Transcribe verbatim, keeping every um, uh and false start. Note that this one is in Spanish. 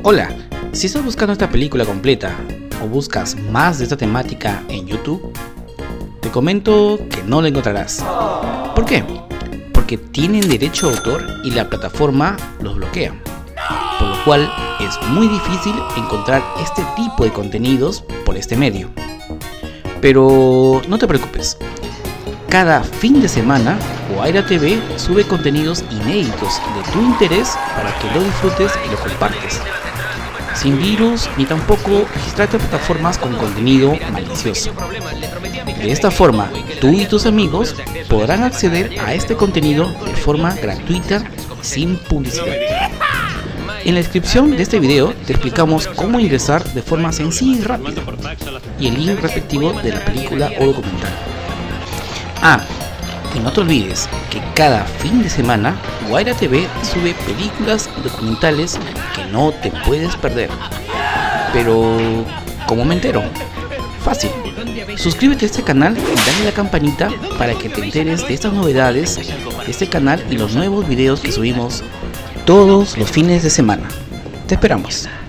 Hola, si estás buscando esta película completa o buscas más de esta temática en YouTube, te comento que no la encontrarás. ¿Por qué? Porque tienen derecho de autor y la plataforma los bloquea, por lo cual es muy difícil encontrar este tipo de contenidos por este medio. Pero no te preocupes, cada fin de semana Guaira T V sube contenidos inéditos de tu interés para que lo disfrutes y lo compartes, sin virus ni tampoco registrarte en plataformas con contenido malicioso. De esta forma, tú y tus amigos podrán acceder a este contenido de forma gratuita sin publicidad. En la descripción de este video te explicamos cómo ingresar de forma sencilla y rápida, y el link respectivo de la película o documental. Ah, y no te olvides que cada fin de semana Guaira T V sube películas y documentales que no te puedes perder. Pero, ¿cómo me entero? Fácil. Suscríbete a este canal y dale a la campanita para que te enteres de estas novedades de este canal y los nuevos videos que subimos todos los fines de semana. Te esperamos.